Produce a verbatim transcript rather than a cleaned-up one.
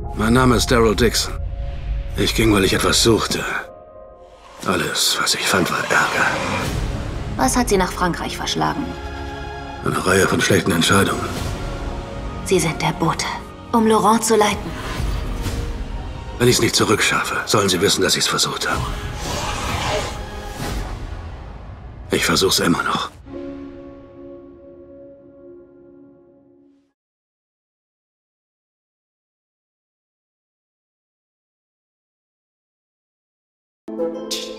Mein Name ist Daryl Dixon. Ich ging, weil ich etwas suchte. Alles, was ich fand, war Ärger. Was hat Sie nach Frankreich verschlagen? Eine Reihe von schlechten Entscheidungen. Sie sind der Bote, um Laurent zu leiten. Wenn ich es nicht zurückschaffe, sollen Sie wissen, dass ich es versucht habe. Ich versuch's immer noch. Tch.